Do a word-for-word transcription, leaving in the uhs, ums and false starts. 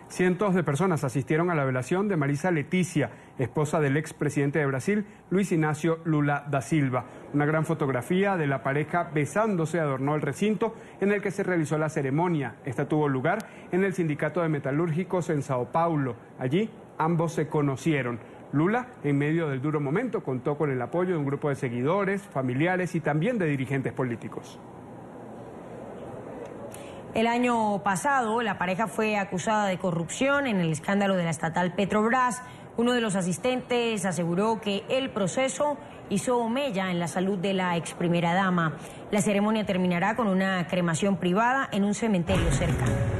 Cientos de personas asistieron a la velación de Marisa Letícia, esposa del expresidente de Brasil, Luis Inácio Lula da Silva. Una gran fotografía de la pareja besándose adornó el recinto en el que se realizó la ceremonia. Esta tuvo lugar en el Sindicato de Metalúrgicos en Sao Paulo. Allí ambos se conocieron. Lula, en medio del duro momento, contó con el apoyo de un grupo de seguidores, familiares y también de dirigentes políticos. El año pasado, la pareja fue acusada de corrupción en el escándalo de la estatal Petrobras. Uno de los asistentes aseguró que el proceso hizo mella en la salud de la ex primera dama. La ceremonia terminará con una cremación privada en un cementerio cercano.